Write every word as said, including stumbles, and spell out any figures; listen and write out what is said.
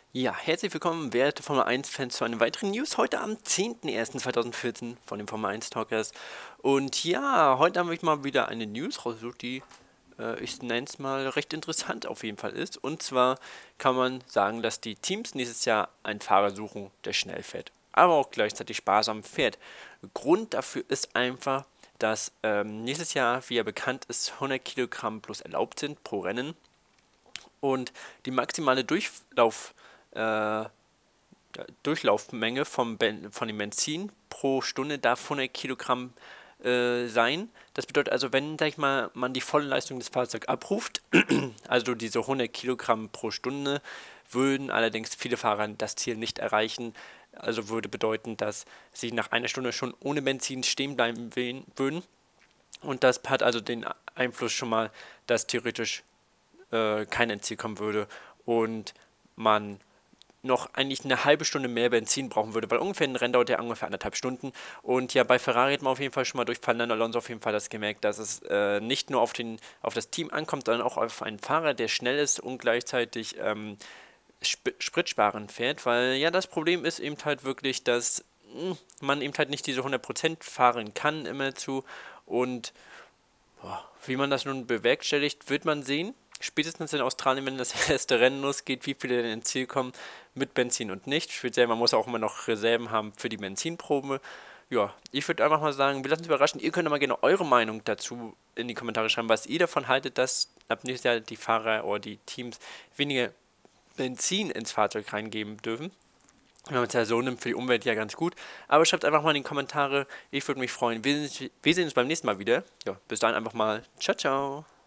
Ja, herzlich willkommen, werte Formel eins-Fans, zu einer weiteren News heute am zehnten ersten zweitausendvierzehn von den Formel eins Talkers. Und ja, heute habe ich mal wieder eine News rausgesucht, die, äh, ich nenne es mal, recht interessant auf jeden Fall ist. Und zwar kann man sagen, dass die Teams nächstes Jahr einen Fahrer suchen, der schnell fährt, aber auch gleichzeitig sparsam fährt. Grund dafür ist einfach, dass ähm, nächstes Jahr, wie ja bekannt ist, hundert Kilogramm plus erlaubt sind pro Rennen. Und die maximale Durchlauf äh, Durchlaufmenge vom ben von dem Benzin pro Stunde darf hundert Kilogramm äh, sein. Das bedeutet also, wenn, sag ich mal, man die volle Leistung des Fahrzeugs abruft, also diese hundert Kilogramm pro Stunde, würden allerdings viele Fahrer das Ziel nicht erreichen. Also würde bedeuten, dass sie nach einer Stunde schon ohne Benzin stehen bleiben würden. Und das hat also den Einfluss schon mal, dass theoretisch äh, kein Endziel kommen würde und man noch eigentlich eine halbe Stunde mehr Benzin brauchen würde, weil ungefähr ein Rennen dauert ja ungefähr anderthalb Stunden. Und ja, bei Ferrari hat man auf jeden Fall schon mal durch Fernando Alonso auf jeden Fall das gemerkt, dass es äh, nicht nur auf, den, auf das Team ankommt, sondern auch auf einen Fahrer, der schnell ist und gleichzeitig ähm, sp spritsparend fährt, weil ja, das Problem ist eben halt wirklich, dass mh, man eben halt nicht diese hundert Prozent fahren kann immerzu und boah, wie man das nun bewerkstelligt, wird man sehen. Spätestens in Australien, wenn das erste Rennen losgeht, wie viele denn ins Ziel kommen mit Benzin und nicht. Speziell, man muss auch immer noch Reserven haben für die Benzinprobe. Ja, ich würde einfach mal sagen, wir lassen uns überraschen. Ihr könnt aber gerne eure Meinung dazu in die Kommentare schreiben, was ihr davon haltet, dass ab nächstes Jahr die Fahrer oder die Teams weniger Benzin ins Fahrzeug reingeben dürfen. Wenn man es ja so nimmt, für die Umwelt ja ganz gut. Aber schreibt einfach mal in die Kommentare. Ich würde mich freuen. Wir, wir sehen uns beim nächsten Mal wieder. Ja, bis dann einfach mal. Ciao, ciao.